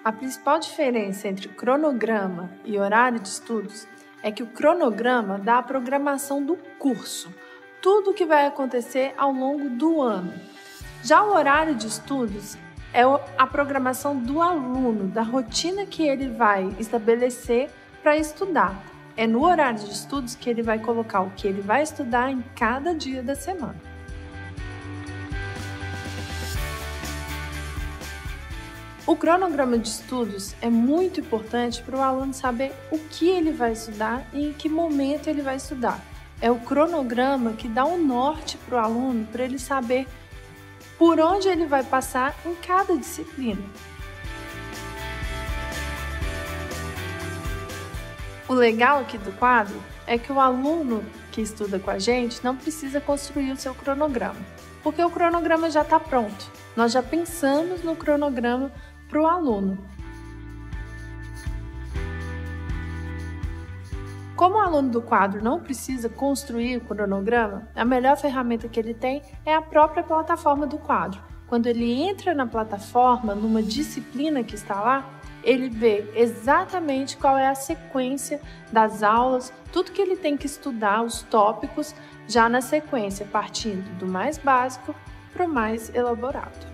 A principal diferença entre cronograma e horário de estudos é que o cronograma dá a programação do curso, tudo o que vai acontecer ao longo do ano. Já o horário de estudos é a programação do aluno, da rotina que ele vai estabelecer para estudar. É no horário de estudos que ele vai colocar o que ele vai estudar em cada dia da semana. O cronograma de estudos é muito importante para o aluno saber o que ele vai estudar e em que momento ele vai estudar. É o cronograma que dá um norte para o aluno, para ele saber por onde ele vai passar em cada disciplina. O legal aqui do quadro é que o aluno que estuda com a gente não precisa construir o seu cronograma, porque o cronograma já está pronto. Nós já pensamos no cronograma para o aluno. Como o aluno do quadro não precisa construir o cronograma, a melhor ferramenta que ele tem é a própria plataforma do quadro. Quando ele entra na plataforma, numa disciplina que está lá, ele vê exatamente qual é a sequência das aulas, tudo que ele tem que estudar, os tópicos, já na sequência, partindo do mais básico para o mais elaborado.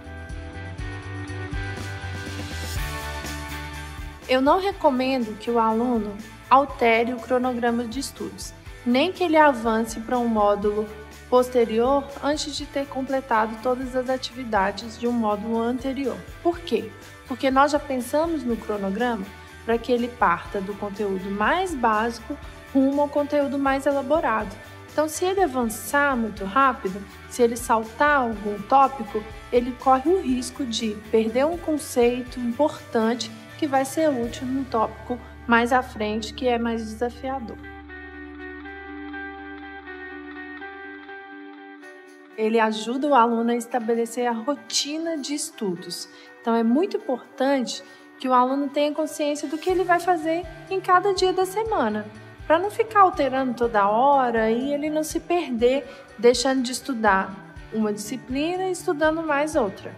Eu não recomendo que o aluno altere o cronograma de estudos, nem que ele avance para um módulo posterior antes de ter completado todas as atividades de um módulo anterior. Por quê? Porque nós já pensamos no cronograma para que ele parta do conteúdo mais básico rumo ao conteúdo mais elaborado. Então, se ele avançar muito rápido, se ele saltar algum tópico, ele corre o risco de perder um conceito importante que vai ser útil num tópico mais à frente, que é mais desafiador. Ele ajuda o aluno a estabelecer a rotina de estudos. Então, é muito importante que o aluno tenha consciência do que ele vai fazer em cada dia da semana, para não ficar alterando toda hora e ele não se perder, deixando de estudar uma disciplina e estudando mais outra.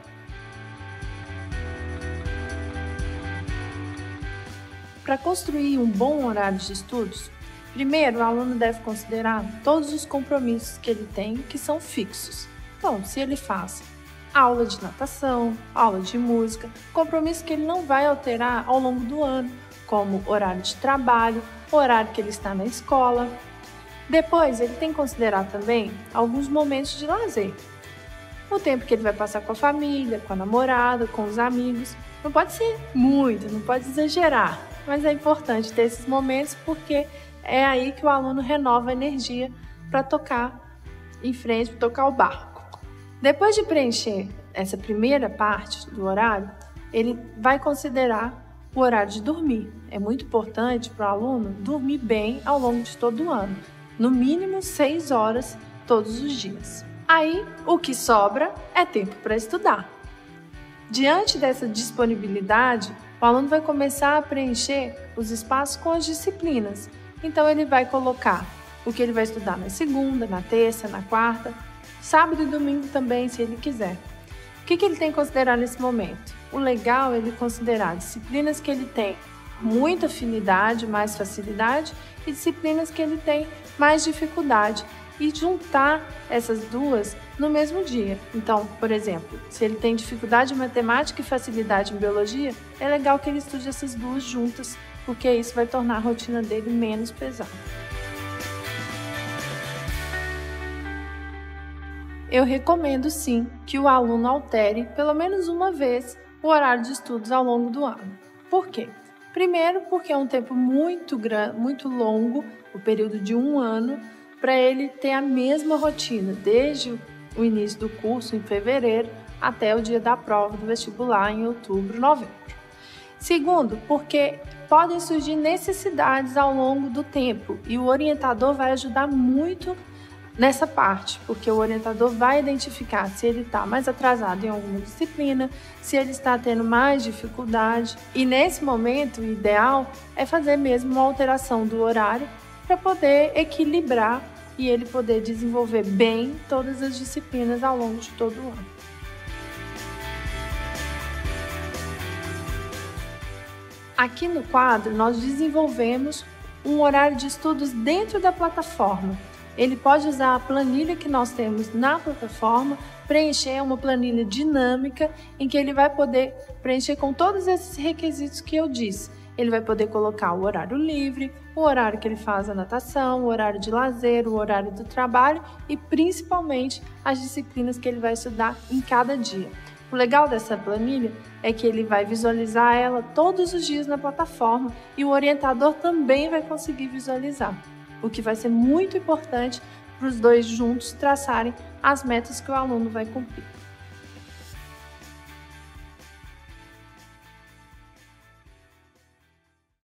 Para construir um bom horário de estudos, primeiro o aluno deve considerar todos os compromissos que ele tem que são fixos. Então, se ele faz aula de natação, aula de música, compromissos que ele não vai alterar ao longo do ano, como horário de trabalho, horário que ele está na escola. Depois, ele tem que considerar também alguns momentos de lazer. O tempo que ele vai passar com a família, com a namorada, com os amigos. Não pode ser muito, não pode exagerar, mas é importante ter esses momentos porque é aí que o aluno renova a energia para tocar em frente, para tocar o barco. Depois de preencher essa primeira parte do horário, ele vai considerar o horário de dormir. É muito importante para o aluno dormir bem ao longo de todo o ano, no mínimo 6 horas todos os dias. Aí, o que sobra é tempo para estudar. Diante dessa disponibilidade, o aluno vai começar a preencher os espaços com as disciplinas. Então, ele vai colocar o que ele vai estudar na segunda, na terça, na quarta, sábado e domingo também, se ele quiser. O que ele tem que considerar nesse momento? O legal é ele considerar disciplinas que ele tem muita afinidade, mais facilidade, e disciplinas que ele tem mais dificuldade, e juntar essas duas no mesmo dia. Então, por exemplo, se ele tem dificuldade em matemática e facilidade em biologia, é legal que ele estude essas duas juntas, porque isso vai tornar a rotina dele menos pesada. Eu recomendo sim que o aluno altere pelo menos uma vez o horário de estudos ao longo do ano. Por quê? Primeiro, porque é um tempo muito longo, o período de 1 ano, para ele ter a mesma rotina, desde o início do curso, em fevereiro, até o dia da prova do vestibular, em outubro, novembro. Segundo, porque podem surgir necessidades ao longo do tempo e o orientador vai ajudar muito nessa parte, porque o orientador vai identificar se ele está mais atrasado em alguma disciplina, se ele está tendo mais dificuldade. E nesse momento, o ideal é fazer mesmo uma alteração do horário para poder equilibrar e ele poder desenvolver bem todas as disciplinas ao longo de todo o ano. Aqui no quadro, nós desenvolvemos um horário de estudos dentro da plataforma. Ele pode usar a planilha que nós temos na plataforma, preencher uma planilha dinâmica em que ele vai poder preencher com todos esses requisitos que eu disse. Ele vai poder colocar o horário livre, o horário que ele faz a natação, o horário de lazer, o horário do trabalho e principalmente as disciplinas que ele vai estudar em cada dia. O legal dessa planilha é que ele vai visualizar ela todos os dias na plataforma e o orientador também vai conseguir visualizar, o que vai ser muito importante para os dois juntos traçarem as metas que o aluno vai cumprir.